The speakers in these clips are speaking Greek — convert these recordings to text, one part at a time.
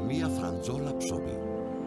μία φραντζόλα ψωμί.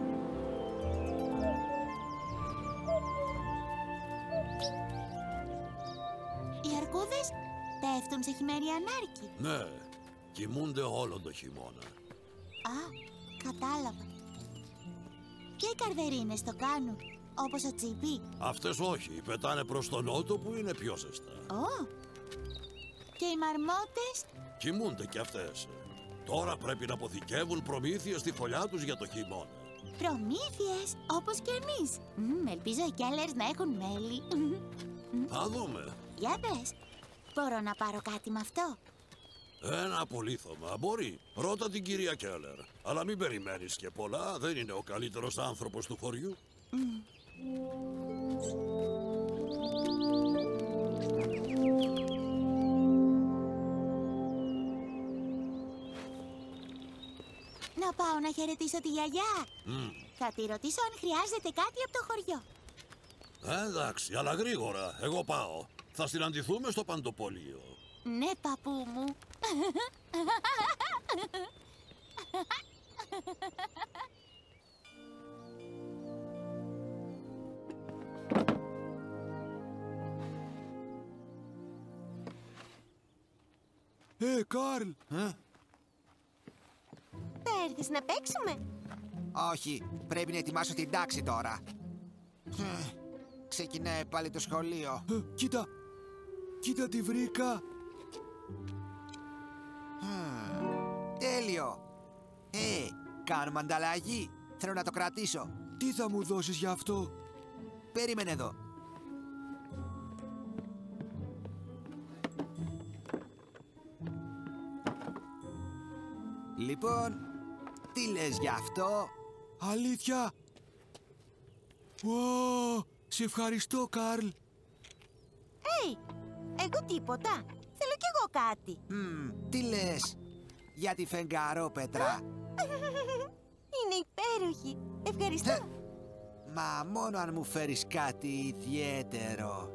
Οι αρκούδες πέφτουν σε χειμεριανάρκη. Ναι, κοιμούνται όλο το χειμώνα. Α, κατάλαβα. Και οι καρδερίνες το κάνουν, όπως ο Τσίπι. Αυτές όχι, πετάνε προς τον νότο που είναι πιο ζεστά. Ω, και οι μαρμότες? Κοιμούνται κι αυτές. Τώρα πρέπει να αποθηκεύουν προμήθειες στη φωλιά τους για το χειμώνα. Προμήθειες, όπως και εμείς. Ελπίζω οι Κέλλερς να έχουν μέλι. Θα δούμε. Για πες, μπορώ να πάρω κάτι με αυτό? Ένα απολύθωμα, μπορεί. Ρώτα την κυρία Κέλλερ. Αλλά μην περιμένεις και πολλά, δεν είναι ο καλύτερος άνθρωπος του χωριού. Να πάω να χαιρετήσω τη γιαγιά. Θα τη ρωτήσω αν χρειάζεται κάτι από το χωριό. Εντάξει, αλλά γρήγορα. Εγώ πάω. Θα συναντηθούμε στο παντοπολείο. Ναι, παππού μου. Καρλ! Θα έρθεις να παίξουμε? Όχι, πρέπει να ετοιμάσω την τάξη τώρα. Ξεκινάει πάλι το σχολείο. Κοίτα! Κοίτα τι βρήκα! Τέλειο! Κάνουμε ανταλλαγή. Θέλω να το κρατήσω. Τι θα μου δώσεις γι' αυτό? Περίμενε εδώ. Λοιπόν, τι λες γι' αυτό? Αλήθεια! Wow, σε ευχαριστώ, Καρλ. Εγώ τίποτα. Θέλω κι εγώ κάτι. Τι λες για τη φεγγαρόπετρα? Είναι υπέροχη. Ευχαριστώ. Μα μόνο αν μου φέρεις κάτι ιδιαίτερο.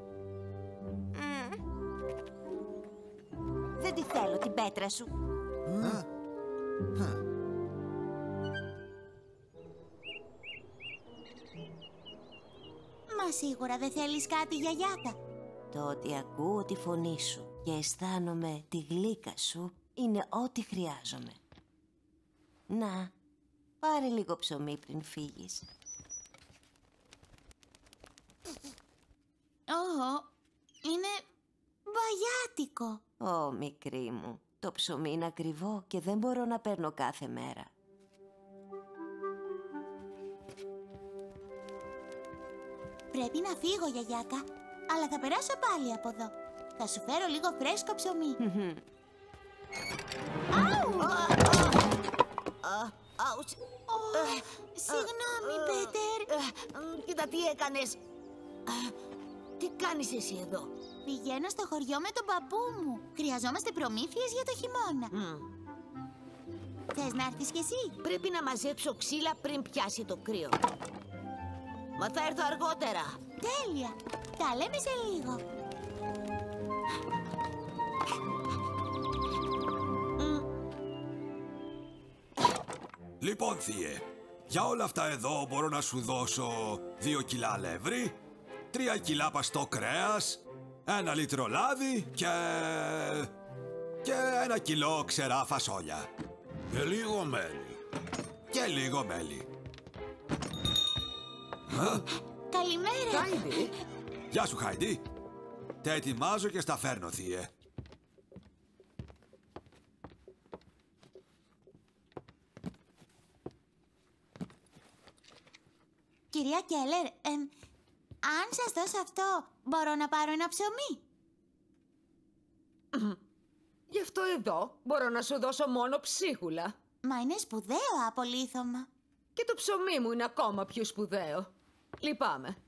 Δεν τη θέλω την πέτρα σου. Μα σίγουρα δεν θέλεις κάτι, γιαγιάκα? Το ότι ακούω τη φωνή σου και αισθάνομαι τη γλύκα σου είναι ό,τι χρειάζομαι. Να, πάρε λίγο ψωμί πριν φύγεις. Είναι βαγιάτικο. Ω, μικρή μου, το ψωμί είναι ακριβό και δεν μπορώ να παίρνω κάθε μέρα. Πρέπει να φύγω, γιαγιάκα, αλλά θα περάσω πάλι από εδώ. Θα σου φέρω λίγο φρέσκο ψωμί. Συγγνώμη, Πέτερ. Κοίτα τι έκανες. Τι κάνεις εσύ εδώ? Πηγαίνω στο χωριό με τον παππού μου. Χρειαζόμαστε προμήθειες για το χειμώνα. Θες να έρθεις κι εσύ? Πρέπει να μαζέψω ξύλα πριν πιάσει το κρύο. Μα θα έρθω αργότερα. Τέλεια. Τα λέμε σε λίγο. Λοιπόν, θείε, για όλα αυτά εδώ μπορώ να σου δώσω 2 κιλά αλεύρι, 3 κιλά παστό κρέας, 1 λίτρο λάδι και 1 κιλό ξερά φασόλια. Και λίγο μέλι. Και λίγο μέλι. Καλημέρα. Χάιντι. Γεια σου, Χάιντι. Τα ετοιμάζω και στα φέρνω, θείε. Κυρία Κέλλερ, αν σας δώσω αυτό, μπορώ να πάρω ένα ψωμί? Γι' αυτό εδώ μπορώ να σου δώσω μόνο ψίχουλα. Μα είναι σπουδαίο απολύθωμα. Και το ψωμί μου είναι ακόμα πιο σπουδαίο. Λυπάμαι.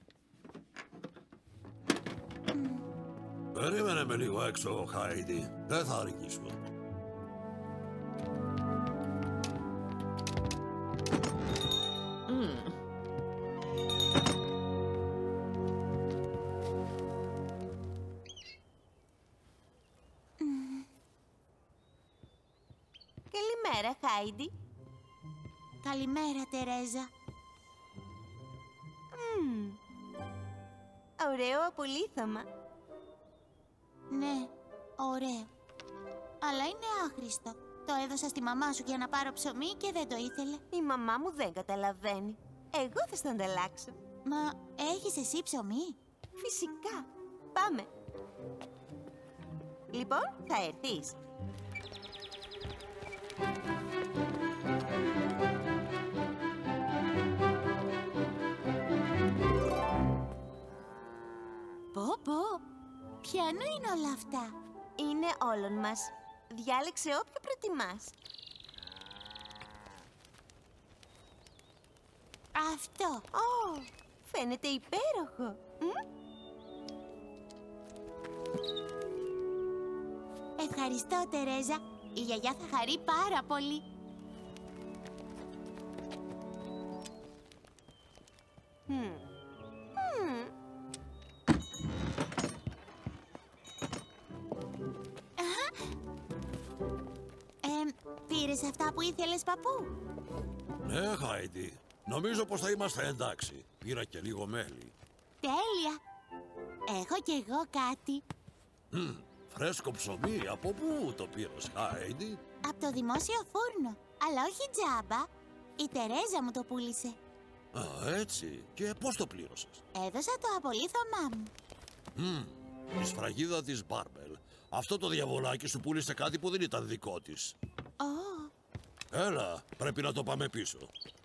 Περίμενε με λίγο έξω, Χάιντι. Δεν θα αργήσω. Καλημέρα, Χάιντι. Καλημέρα, Τερέζα. Ωραίο απολίθωμα. Ναι, ωραίο. Αλλά είναι άχρηστο. Το έδωσα στη μαμά σου για να πάρω ψωμί και δεν το ήθελε. Η μαμά μου δεν καταλαβαίνει. Εγώ θα στο ανταλλάξω. Μα έχεις εσύ ψωμί? Φυσικά. Πάμε. Λοιπόν, θα έρθεις. Πω, ποιανού είναι όλα αυτά? Είναι όλων μας. Διάλεξε όποιο προτιμάς. Αυτό. Ω, φαίνεται υπέροχο. Ευχαριστώ, Τερέζα. Η γιαγιά θα χαρεί πάρα πολύ. Πήρες αυτά που ήθελες, παππού? Ναι, Χάιντι. Νομίζω πως θα είμαστε εντάξει. Πήρα και λίγο μέλι. Τέλεια. Έχω κι εγώ κάτι. Φρέσκο ψωμί. Από πού το πήρες, Χάιντι? Από το δημόσιο φούρνο. Αλλά όχι τζάμπα. Η Τερέζα μου το πούλησε. Α, έτσι. Και πώς το πλήρωσες? Έδωσα το απολίθωμά μου. Η σφραγίδα της Μπάρμπελ. Αυτό το διαβολάκι σου πούλησε κάτι που δεν ήταν δικό της. Ω, Έλα, πρέπει να το πάμε πίσω.